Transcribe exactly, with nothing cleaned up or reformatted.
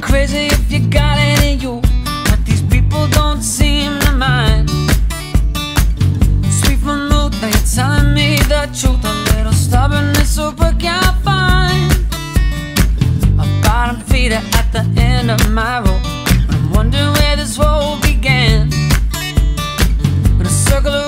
crazy if you got it in you, but these people don't seem to mind. Sweet vermouth, now you're telling me the truth. A little stubbornness, super can't find. A bottom feeder at the end of my rope, but I'm wondering where this road began. With a circle